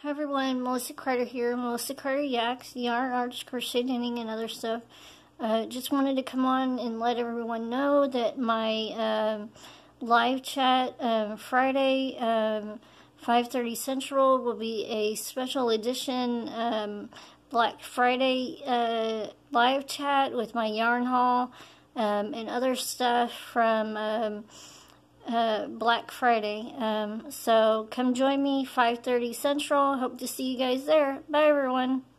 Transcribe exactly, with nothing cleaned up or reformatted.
Hi everyone, Melissa Carter here, Melissa Carter Yaks, yarn, arts, crochet, knitting, and other stuff. Uh, just wanted to come on and let everyone know that my um, live chat um, Friday, um, five thirty Central, will be a special edition um, Black Friday uh, live chat with my yarn haul um, and other stuff from um, Uh, Black Friday. Um, so come join me five thirty Central. Hope to see you guys there. Bye everyone.